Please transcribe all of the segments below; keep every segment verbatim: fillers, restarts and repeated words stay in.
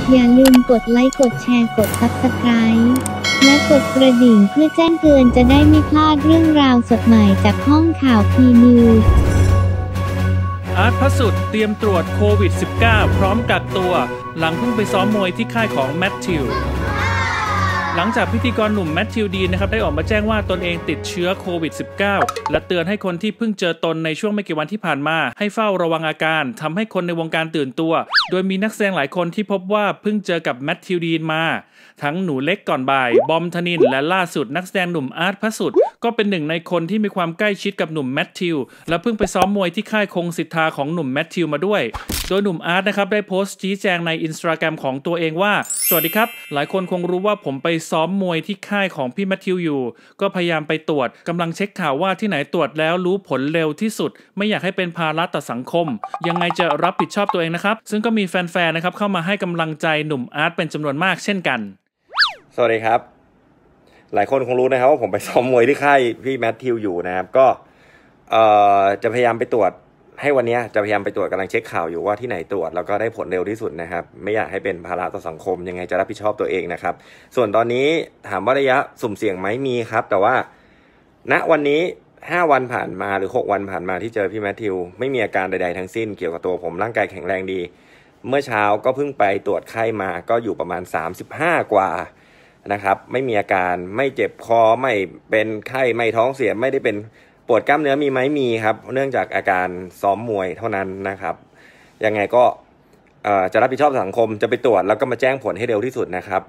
อย่าลืมกดไลค์กดแชร์กด ซับสไครบ์ และกดกระดิ่งเพื่อแจ้งเตือนจะได้ไม่พลาดเรื่องราวสดใหม่จากห้องข่าวพีนิวส์อาร์ตพระสุดเตรียมตรวจโควิด สิบเก้า พร้อมกักตัวหลังเพิ่งไปซ้อมมวยที่ค่ายของแมทธิวหลังจากพิธีกรหนุ่มแมทธิวดีนนะครับได้ออกมาแจ้งว่าตนเองติดเชื้อโควิด สิบเก้า และเตือนให้คนที่เพิ่งเจอตนในช่วงไม่กี่วันที่ผ่านมาให้เฝ้าระวังอาการทำให้คนในวงการตื่นตัวโดยมีนักแสดงหลายคนที่พบว่าเพิ่งเจอกับแมทธิวดีนมาทั้งหนูเล็กก่อนบ่ายบอมธนินและล่าสุดนักแสดงหนุ่มอาร์ตพระสุดก็เป็นหนึ่งในคนที่มีความใกล้ชิดกับหนุ่มแมทธิวและเพิ่งไปซ้อมมวยที่ค่ายคงสิทธาของหนุ่มแมทธิวมาด้วยโดยหนุ่มอาร์ตนะครับได้โพสต์ชี้แจงใน Instagram ของตัวเองว่าสวัสดีครับหลายคนคงรู้ว่าผมไปซ้อมมวยที่ค่ายของพี่แมทธิวอยู่ก็พยายามไปตรวจกำลังเช็คข่าวว่าที่ไหนตรวจแล้วรู้ผลเร็วที่สุดไม่อยากให้เป็นภาระต่อสังคมยังไงจะรับผิดชอบตัวเองนะครับซึ่งก็มีแฟนๆนะครับเข้ามาให้กำลังใจหนุ่มอาร์ตเป็นจำนวนมากเช่นกันสวัสดีครับหลายคนคงรู้นะครับว่าผมไปซ้อมมวยที่ค่ายพี่แมทธิวอยู่นะครับก็เอ่อจะพยายามไปตรวจให้วันนี้จะพยายามไปตรวจกำลังเช็คข่าวอยู่ว่าที่ไหนตรวจแล้วก็ได้ผลเร็วที่สุดนะครับไม่อยากให้เป็นภาระต่อสังคมยังไงจะรับผิดชอบตัวเองนะครับส่วนตอนนี้ถามว่าระยะสุ่มเสี่ยงไหมมีครับแต่ว่าณวันนี้ห้าวันผ่านมาหรือหกวันผ่านมาที่เจอพี่แมทธิวไม่มีอาการใดๆทั้งสิ้นเกี่ยวกับตัวผมร่างกายแข็งแรงดีเมื่อเช้าก็เพิ่งไปตรวจไข้มาก็อยู่ประมาณสามสิบห้ากว่านะครับไม่มีอาการไม่เจ็บคอไม่เป็นไข้ไม่ท้องเสียไม่ได้เป็นปวดกล้ามเนื้อมีไหมมีครับเนื่องจากอาการซ้อมมวยเท่านั้นนะครับยังไงก็จะรับผิดชอบสังคมจะไปตรวจแล้วก็มาแจ้งผลให้เร็วที่สุดนะครับ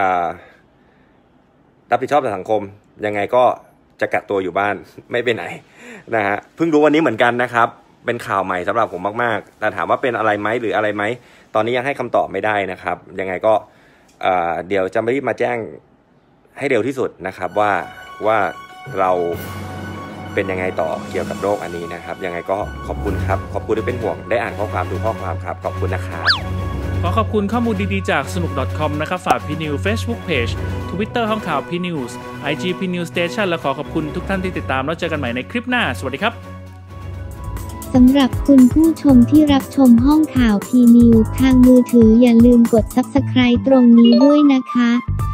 รับผิดชอบสังคมยังไงก็จะกักตัวอยู่บ้านไม่ไปไหนนะฮะเพิ่งรู้วันนี้เหมือนกันนะครับเป็นข่าวใหม่สำหรับผมมากๆแต่ถามว่าเป็นอะไรไหมหรืออะไรไหมตอนนี้ยังให้คำตอบไม่ได้นะครับยังไงก็เดี๋ยวจะรีบมาแจ้งให้เร็วที่สุดนะครับว่าว่าเราเป็นยังไงต่อเกี่ยวกับโรคอันนี้นะครับยังไงก็ขอบคุณครับขอบคุณที่เป็นห่วงได้อ่านข้อความดูข้อความครับขอบคุณนะครับขอขอบคุณข้อมูลดีๆจากสนุก .com นะครับฝากพีนิว Facebook Page Twitter ห้องข่าวพีนิวส์ ไอ จี พีนิวสเตชันและขอขอบคุณทุกท่านที่ติดตามแล้วเจอกันใหม่ในคลิปหน้าสวัสดีครับสำหรับคุณผู้ชมที่รับชมห้องข่าวพีนิวส์ทางมือถืออย่าลืมกด ซับสไครบ์ ตรงนี้ด้วยนะคะ